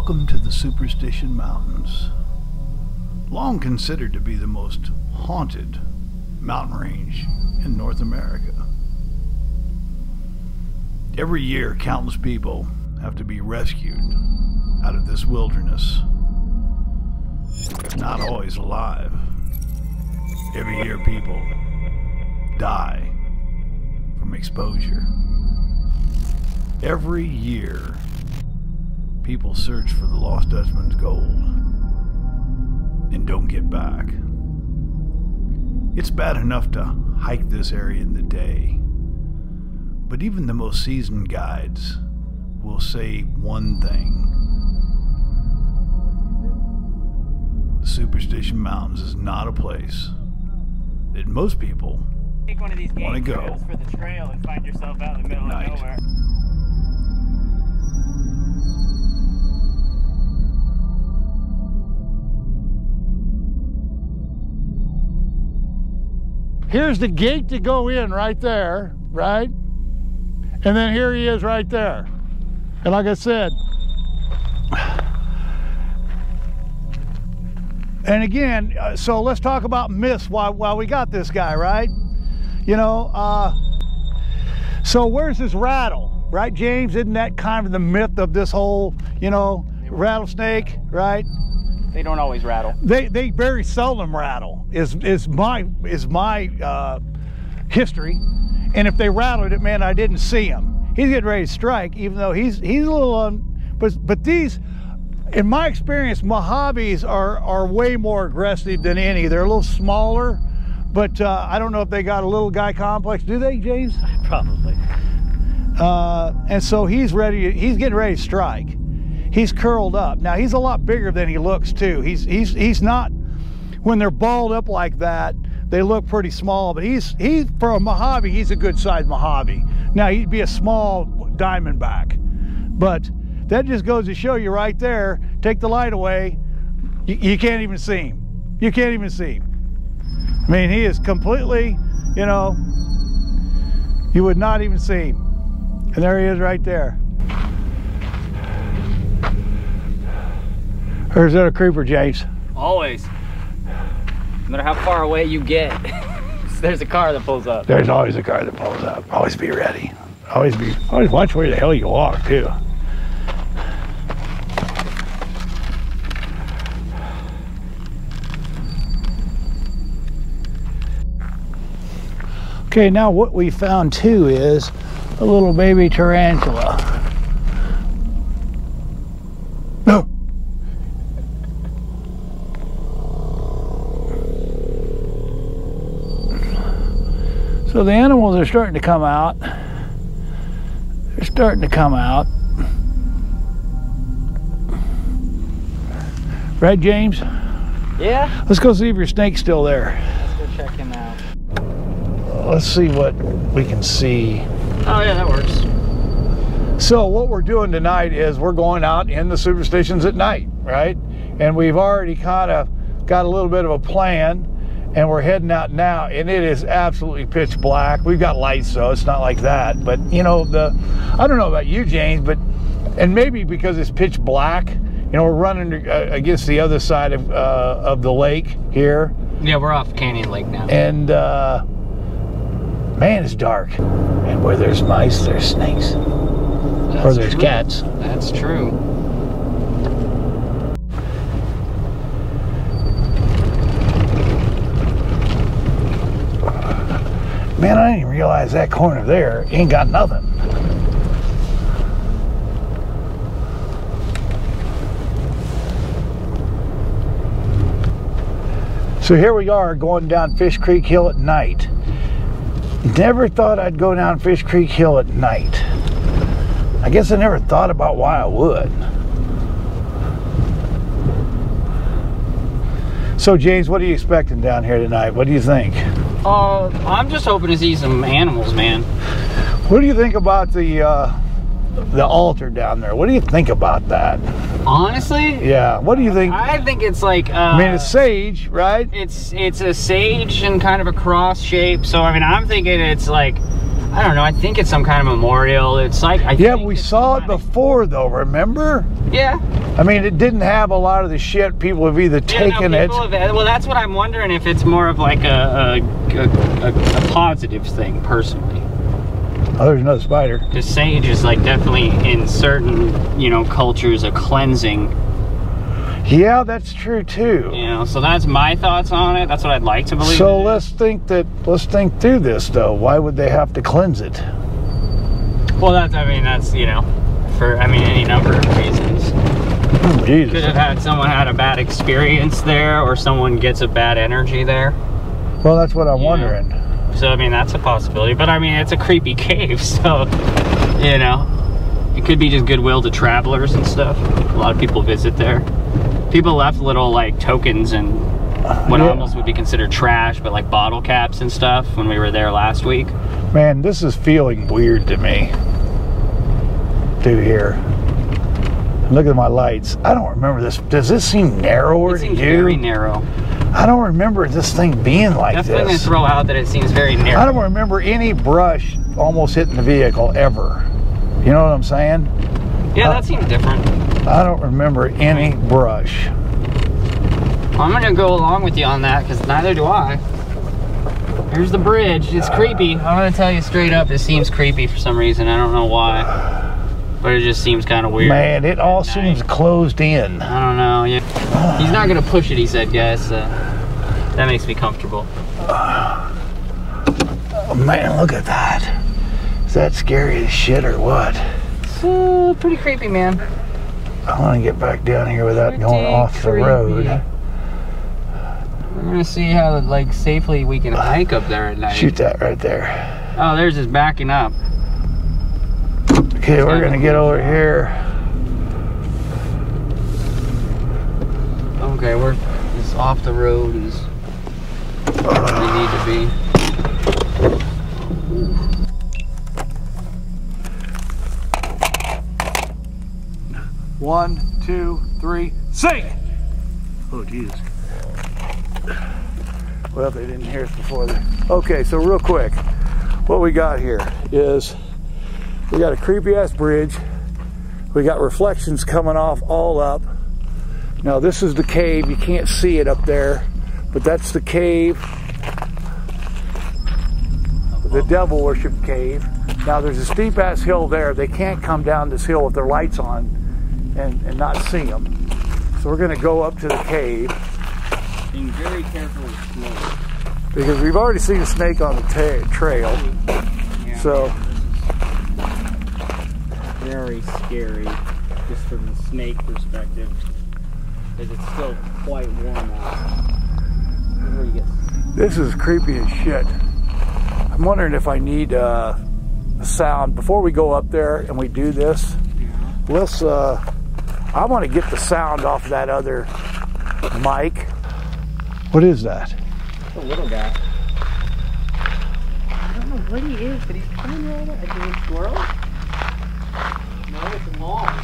Welcome to the Superstition Mountains, long considered to be the most haunted mountain range in North America. Every year, countless people have to be rescued out of this wilderness. Not always alive. Every year, people die from exposure. Every year, people search for the lost Dutchman's gold and don't get back. It's bad enough to hike this area in the day, but even the most seasoned guides will say one thing. The Superstition Mountains is not a place that most people want to go for the trail and find yourself out in the middle of nowhere. Here's the gate to go in right there, right? And then here he is right there. And like I said, and again, so let's talk about myths while we got this guy, right? You know, so where's this rattle, right, James? Isn't that kind of the myth of this whole, you know, rattlesnake, right? They don't always rattle. They very seldom rattle. Is my history, and if they rattled it, man, I didn't see him. He's getting ready to strike, even though he's a little but these, in my experience, Mojaves are way more aggressive than any. They're a little smaller, but I don't know if they got a little guy complex. Do they, James? Probably. And so he's getting ready to strike. He's curled up. Now he's a lot bigger than he looks too. He's not, when they're balled up like that, they look pretty small, but he's for a Mojave, he's a good sized Mojave. Now he'd be a small diamondback, but that just goes to show you right there, take the light away, you can't even see him. You can't even see him. I mean, he is completely, you know, you would not even see him. And there he is right there. Or is that a creeper, James? Always. No matter how far away you get, there's a car that pulls up. There's always a car that pulls up. Always be ready. Always watch where the hell you walk too. Okay, now what we found too is a little baby tarantula. No. So the animals are starting to come out. They're starting to come out. Right, James? Yeah. Let's go see if your snake's still there. Let's go check him out. Let's see what we can see. Oh yeah, that works. So what we're doing tonight is we're going out in the Superstitions at night, right? And we've already kind of got a little bit of a plan. And we're heading out now, and it is absolutely pitch black. We've got lights, so it's not like that. But you know, I don't know about you, James, but and maybe because it's pitch black, you know, we're running against the other side of the lake here. Yeah, we're off Canyon Lake now. And man, it's dark. And where there's mice, there's snakes. Or there's cats. That's true. Man, I didn't even realize that corner there ain't got nothing. So here we are going down Fish Creek Hill at night. Never thought I'd go down Fish Creek Hill at night. I guess I never thought about why I would. So James, what are you expecting down here tonight? What do you think? I'm just hoping to see some animals, man. What do you think about the altar down there? What do you think about that? Honestly? Yeah. What do you think? I think it's like I mean, it's sage, right? It's a sage and kind of a cross shape. So I mean, I'm thinking it's like, I don't know, I think it's some kind of memorial. It's like, Yeah, we saw it before though, remember? Yeah. I mean, it didn't have a lot of the shit. People have either taken it. Well, that's what I'm wondering, if it's more of like a positive thing, personally. Oh, there's another spider. Because sage is like definitely in certain, you know, cultures a cleansing. Yeah, that's true too. You know, so that's my thoughts on it. That's what I'd like to believe. So let's think through this though. Why would they have to cleanse it? Well, that's, you know, for, any number of reasons. Jesus. Could have had someone had a bad experience there, or someone gets a bad energy there. Well, that's what I'm wondering. So, that's a possibility. But, it's a creepy cave, so, you know, it could be just goodwill to travelers and stuff. A lot of people visit there. People left little, like, tokens and what almost would be considered trash, but, like, bottle caps and stuff when we were there last week. Man, this is feeling weird to me. Through here. Look at my lights. I don't remember this. Does this seem narrower to you? It seems very narrow. I don't remember this thing being like this. Definitely going to throw out that it seems very narrow. I don't remember any brush almost hitting the vehicle ever. You know what I'm saying? Yeah, that seems different. I don't remember any brush. I'm going to go along with you on that, because neither do I. Here's the bridge. It's creepy. I'm going to tell you straight up, it seems creepy for some reason. I don't know why. But it just seems kind of weird. Man, it all seems closed in. I don't know. Yeah. He's not going to push it, he said, guys. That makes me comfortable. Oh, man, look at that. Is that scary as shit or what? It's pretty creepy, man. I want to get back down here without going off the road. We're going to see how, like, safely we can hike up there at night. Shoot that right there. Oh, there's just backing up. Okay, we're gonna get over here. Okay, we're just off the road as we need to be. 1, 2, 3, sing! Oh, Jesus. Well, they didn't hear us before. Okay, so real quick, what we got here is we got a creepy ass bridge. We got reflections coming off all up. Now this is the cave. You can't see it up there, but that's the cave, the devil worship cave. Now there's a steep ass hill there. They can't come down this hill with their lights on and not see them. So we're gonna go up to the cave. Being very careful with snakes. Because we've already seen a snake on the trail. Yeah. So very scary, just from the snake perspective, because it's still quite warm out. This is creepy as shit. I'm wondering if I need a sound before we go up there and we do this. Yeah. Let's. I want to get the sound off of that other mic. What is that? It's a little guy. I don't know what he is, but he's coming right up. Is it a squirrel? No, it's a moth.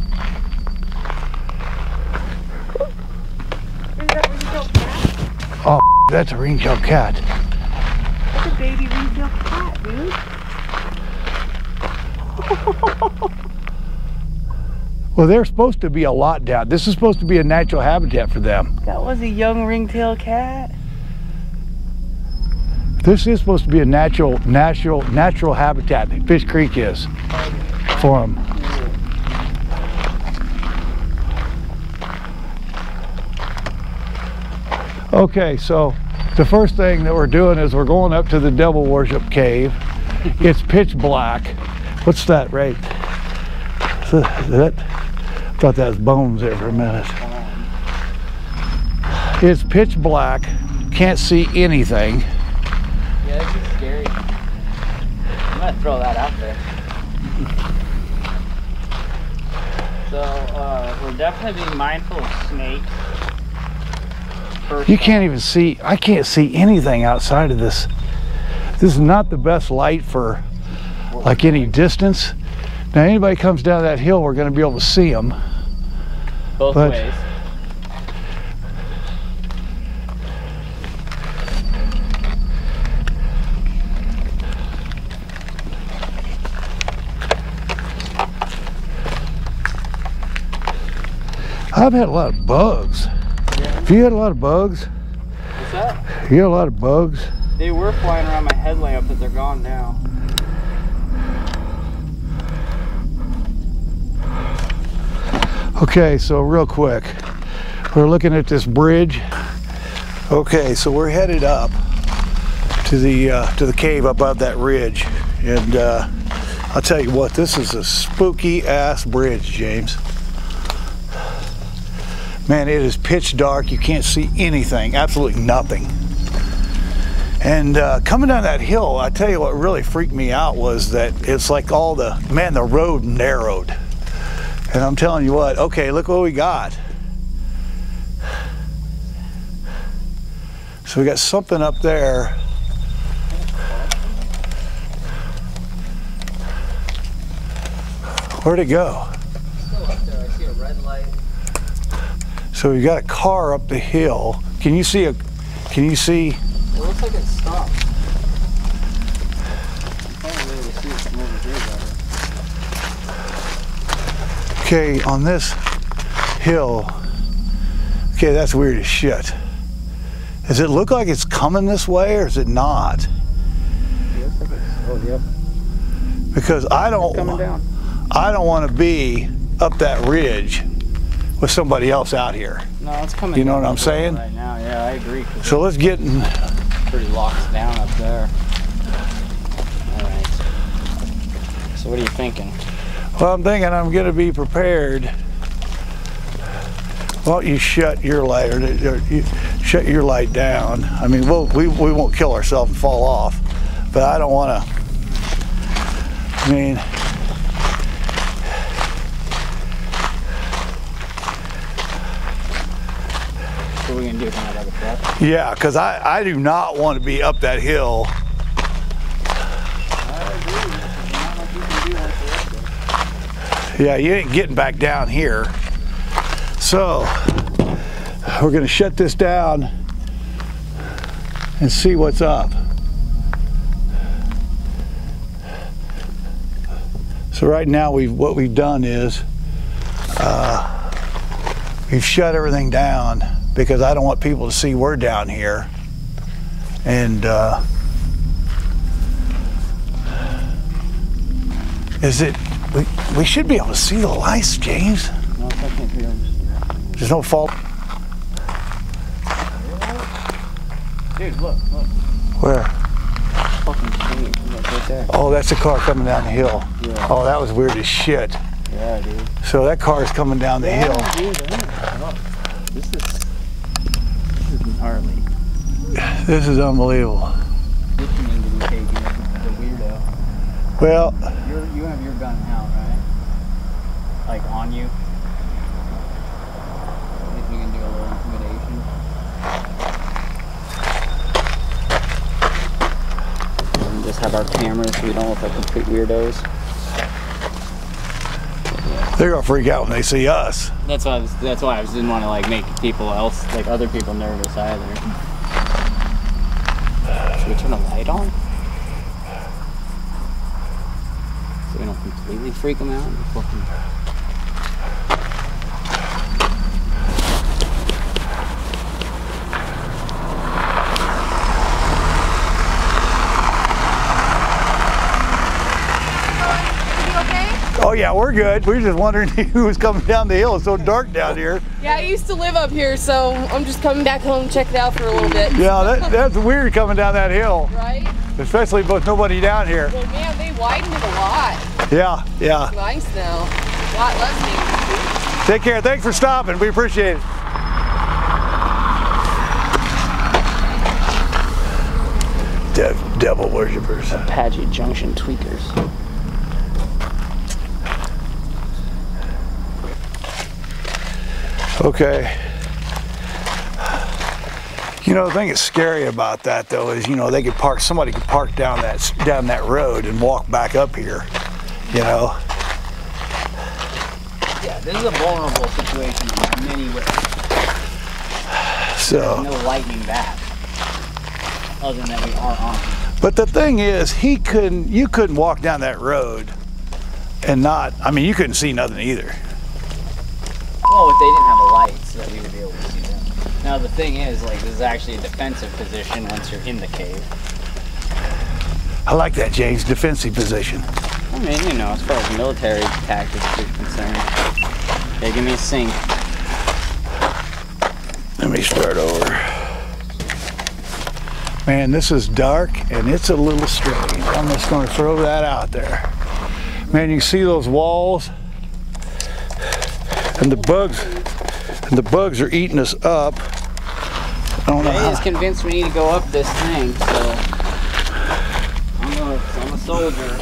Is that ring-tailed cat? Oh, that's a ring-tailed cat. That's a baby ring-tailed cat, dude. Well, they're supposed to be a lot down. This is supposed to be a natural habitat for them. That was a young ring-tailed cat. This is supposed to be a natural habitat. Fish Creek is for them. Okay, so the first thing that we're doing is we're going up to the devil worship cave. It's pitch black. What's that, right? I thought that was bones there for a minute. It's pitch black. Can't see anything. Yeah, this is scary. I'm gonna throw that out there. So, we're definitely being mindful of snakes. You can't even see, I can't see anything outside of this. This is not the best light for like any distance. Now anybody comes down that hill, we're going to be able to see them. Both ways. I've had a lot of bugs. Yeah. Have you had a lot of bugs? What's that? You had a lot of bugs? They were flying around my headlamp, but they're gone now. Okay, so real quick, we're looking at this bridge. Okay, so we're headed up to the cave above that ridge, and I'll tell you what, this is a spooky ass bridge, James. Man, it is pitch dark. You can't see anything, absolutely nothing. And coming down that hill, I tell you what really freaked me out was that it's like the road narrowed. And I'm telling you what, okay, look what we got. So we got something up there. Where'd it go? Still up there, I see a red light. So we got a car up the hill. Can you see? It looks like it stopped. I can't really see it from over here better. Okay, on this hill, okay, that's weird as shit. Does it look like it's coming this way, or is it not? It looks like it's, oh, yep. Because I don't want to be up that ridge with somebody else out here. No, it's coming. You know down what I'm saying? right now. Yeah, I agree. So let's get in. Pretty locked down up there. All right. So what are you thinking? Well, I'm thinking I'm going to be prepared. Why don't you shut your light, or you shut your light down? I mean, we won't kill ourselves and fall off, but I don't want to. I mean, What are we gonna do? Come out of the truck? yeah, because I do not want to be up that hill. Yeah, you ain't getting back down here. So we're gonna shut this down and see what's up. So right now what we've done is we've shut everything down because I don't want people to see we're down here. And we should be able to see the lights, James. No, technically, There's no fault. dude, look. Where? Fucking thing, look right there. Oh, that's a car coming down the hill. Yeah. Oh, that was weird as shit. Yeah, dude. So that car is coming down the hill. Dude, this is gnarly. This is unbelievable. This thing ain't gonna be taken. The weirdo. Well, You have your gun out, right? Like on you. If we can do a little intimidation. And just have our cameras so we don't look like complete weirdos. they're gonna freak out when they see us. That's why I didn't want to like make other people nervous either. Should we turn a light on? So we don't completely freak them out. Oh yeah, we're good. We were just wondering who was coming down the hill. It's so dark down here. Yeah, I used to live up here, so I'm just coming back home to check it out for a little bit. Yeah, that's weird coming down that hill. Right? Especially with nobody down here. Well, man, they widened it a lot. Yeah. It's nice now. A lot less dangerous. Take care. Thanks for stopping. We appreciate it. Devil worshippers. Apache Junction tweakers. Okay. You know, the thing that's scary about that though is, they could somebody could park down that road and walk back up here, Yeah, this is a vulnerable situation in many ways. So. There's no lightening that, other than that we are on. But the thing is, you couldn't walk down that road and you couldn't see nothing either. Well, if they didn't have a light so that we would be able to see them. Now the thing is, like, this is actually a defensive position once you're in the cave. I like that, James, defensive position. I mean, you know, as far as military tactics are concerned. Okay, give me a sink. Let me start over. Man, this is dark and it's a little strange. I'm just going to throw that out there. Man, you see those walls? And the bugs are eating us up. I don't know. Jay is convinced we need to go up this thing, so I'm a soldier.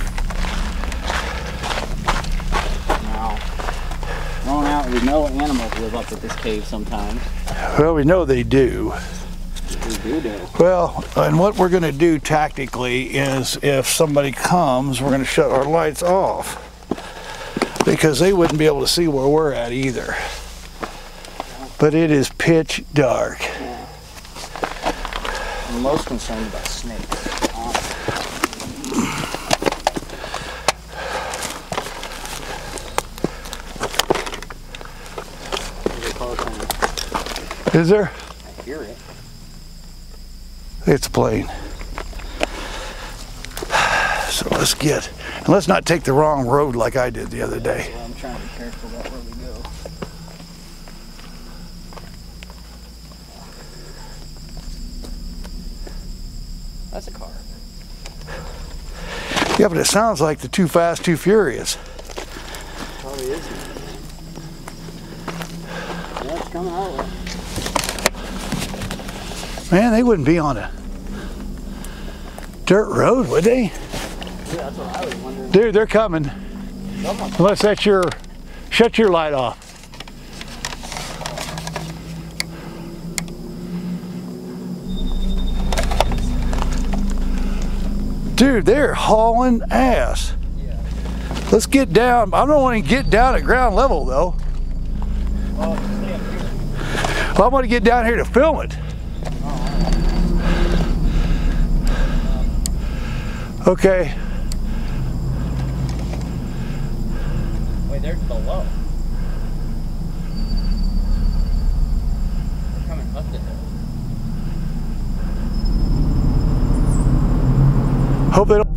Now, going out, we know animals live up at this cave sometimes. Well, we know they do. We do. Well, and what we're going to do tactically is if somebody comes, we're going to shut our lights off. Because they wouldn't be able to see where we're at either. But it is pitch dark. Yeah. I'm most concerned about snakes. Is there? I hear it. It's a plane. So let's not take the wrong road like I did the other day. Well, I'm trying to be careful about where we go. That's a car. Yeah, but it sounds like the Too Fast, Too Furious. Probably is. Yeah, it's coming our way. Man, they wouldn't be on a dirt road, would they? Yeah, that's what I was wondering. Dude, they're coming. Unless that's shut your light off. Dude, they're hauling ass. Yeah. Let's get down. I don't want to get down at ground level though. Well, stay up here. Well, I want to get down here to film it. Okay. Wait, they're below. They're coming up the hill. Hope they don't.